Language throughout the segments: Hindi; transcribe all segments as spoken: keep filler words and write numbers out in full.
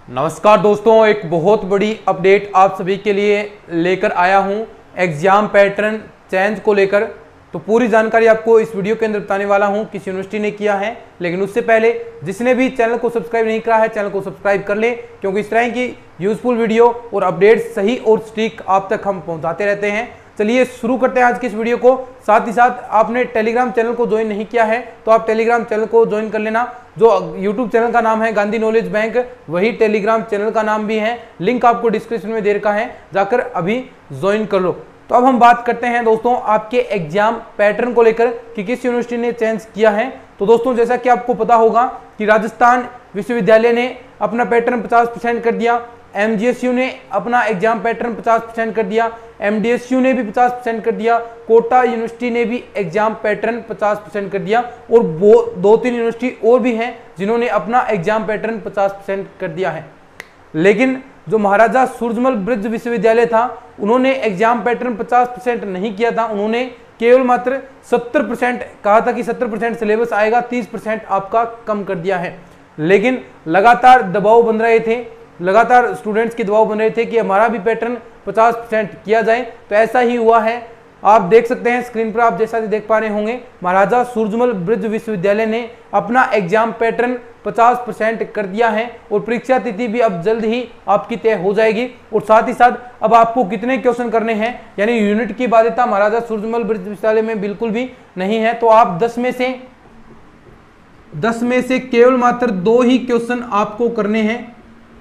नमस्कार दोस्तों, एक बहुत बड़ी अपडेट आप सभी के लिए लेकर आया हूं एग्जाम पैटर्न चेंज को लेकर। तो पूरी जानकारी आपको इस वीडियो के अंदर बताने वाला हूं किस यूनिवर्सिटी ने किया है। लेकिन उससे पहले जिसने भी चैनल को सब्सक्राइब नहीं करा है चैनल को सब्सक्राइब कर ले, क्योंकि इस तरह की यूजफुल वीडियो और अपडेट सही और सटीक आप तक हम पहुंचाते रहते हैं। चलिए शुरू करते हैं आज की इस वीडियो को। साथ ही साथ आपने टेलीग्राम चैनल को ज्वाइन नहीं किया है तो आप टेलीग्राम चैनल को ज्वाइन कर लेना। जो यूट्यूब चैनल का नाम है गांधी नॉलेज बैंक, वही टेलीग्राम चैनल का नाम भी है। लिंक आपको डिस्क्रिप्शन में दे रखा है, जाकर अभी ज्वाइन कर लो। तो अब हम बात करते हैं दोस्तों आपके एग्जाम पैटर्न को लेकर कि किस यूनिवर्सिटी ने चेंज किया है। तो दोस्तों जैसा कि आपको पता होगा कि राजस्थान विश्वविद्यालय ने अपना पैटर्न पचास परसेंट कर दिया, एमजीएसयू ने अपना एग्जाम पैटर्न पचास परसेंट कर दिया, एमडीएसयू ने भी पचास परसेंट कर दिया, कोटा यूनिवर्सिटी ने भी एग्जाम पैटर्न पचास परसेंट कर दिया और वो दो तीन यूनिवर्सिटी और भी हैं जिन्होंने अपना एग्जाम पैटर्न पचास परसेंट कर दिया है। लेकिन जो महाराजा सूरजमल ब्रज विश्वविद्यालय था उन्होंने एग्जाम पैटर्न पचास परसेंट नहीं किया था। उन्होंने केवल मात्र सत्तर परसेंट कहा था कि सत्तर परसेंट सिलेबस आएगा, तीस परसेंट आपका कम कर दिया है। लेकिन लगातार दबाव बन रहे थे, लगातार स्टूडेंट्स के दबाव बन रहे थे कि हमारा भी पैटर्न पचास परसेंट किया जाए। तो ऐसा ही हुआ है। आप देख सकते हैं स्क्रीन पर, आप जैसा देख पा रहे होंगे, महाराजा सूरजमल ब्रज विश्वविद्यालय ने अपना एग्जाम पैटर्न पचास परसेंट कर दिया है और परीक्षा तिथि भी अब जल्द ही आपकी तय हो जाएगी। और साथ ही साथ अब आपको कितने क्वेश्चन करने हैं, यानी यूनिट की बाध्यता महाराजा सूरजमल ब्रज विश्वविद्यालय में बिल्कुल भी नहीं है। तो आप दस में से दस में से केवल मात्र दो ही क्वेश्चन आपको करने हैं।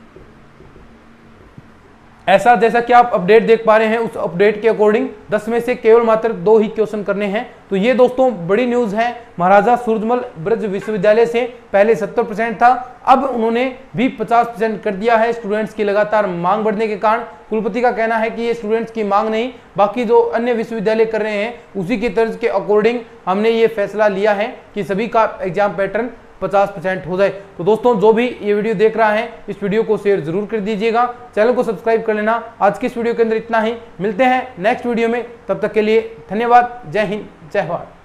ऐसा जैसा कि आप अपडेट देख पा रहे हैं, उस अपडेट के अकॉर्डिंग दस में से केवल मात्र दो ही क्वेश्चन करने हैं। तो ये दोस्तों बड़ी न्यूज है। महाराजा सूरजमल ब्रज विश्वविद्यालय से पहले सत्तर परसेंट था, अब उन्होंने भी पचास परसेंट कर दिया है। स्टूडेंट्स की लगातार मांग बढ़ने के कारण कुलपति का कहना है कि ये स्टूडेंट्स की मांग नहीं, बाकी जो अन्य विश्वविद्यालय कर रहे हैं उसी की तर्ज के अकॉर्डिंग हमने ये फैसला लिया है कि सभी का एग्जाम पैटर्न पचास परसेंट हो जाए। तो दोस्तों जो भी ये वीडियो देख रहा है इस वीडियो को शेयर जरूर कर दीजिएगा, चैनल को सब्सक्राइब कर लेना। आज की इस वीडियो के अंदर इतना ही, मिलते हैं नेक्स्ट वीडियो में, तब तक के लिए धन्यवाद। जय हिंद, जय भारत।